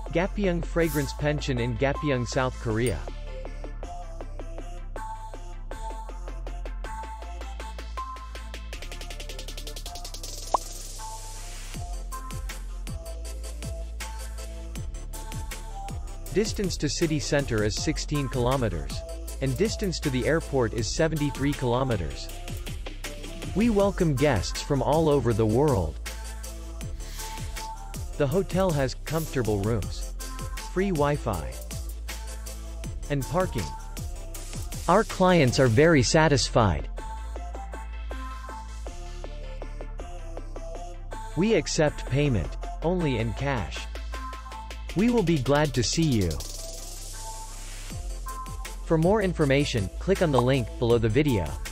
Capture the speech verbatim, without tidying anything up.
Gapyeong Fragrance Pension in Gapyeong, South Korea. Distance to city center is sixteen kilometers. And distance to the airport is seventy-three kilometers. We welcome guests from all over the world. The hotel has comfortable rooms, free Wi-Fi, and parking. Our clients are very satisfied. We accept payment only in cash. We will be glad to see you. For more information, click on the link below the video.